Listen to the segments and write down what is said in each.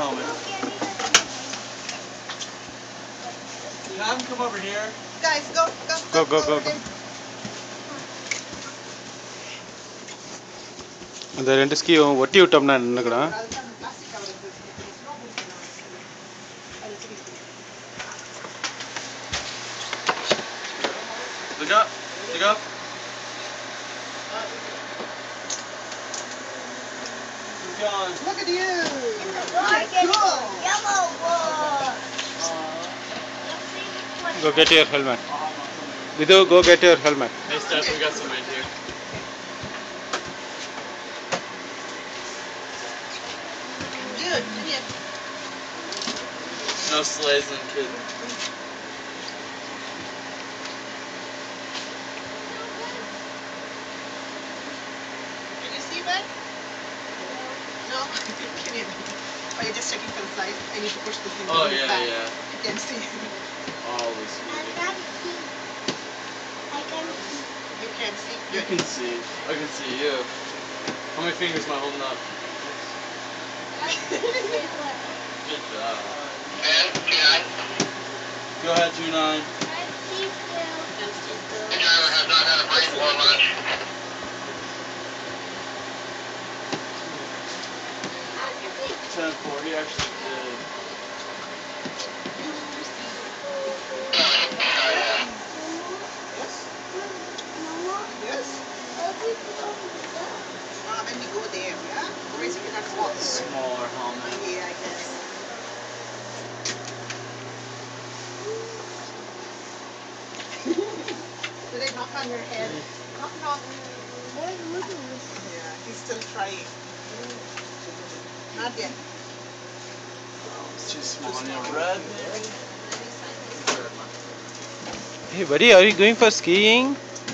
helmet. Have him come over here. Guys, go. Go. அந்த ரெண்டு ஸ்கீயும் ஒட்டி விட்டோம்னா என்னங்கடா? Look up. Look up. Look at you. Cool. Yellow one. Go get your helmet. Vidhu, go get your helmet. Hey Steph, we got some right here. Dude, come here. No sleighs and kids. Can you see that? No? Can you? Oh, you're just checking for the size. I need to push the thing. Oh back. yeah. You can see. Always see. You can see. You can see. I can see you. How many fingers am I holding up? Good job. Go ahead, 2-9. driver has not had a break for lunch. He actually did. Yes. When we go there, yeah? Raising it at once. Smaller helmet. Yeah, I guess. Did they knock on your head? Knock. Yeah, he's still trying. Not yet. It's too small on your red. Hey buddy, are you going for skiing?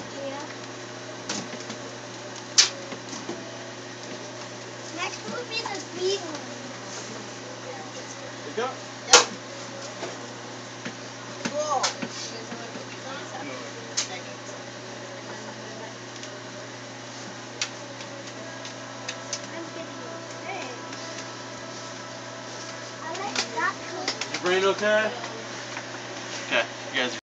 Next will be the big one. Go. Yep. Whoa. I'm getting okay. I like that color. Is your brain okay? Okay, you guys.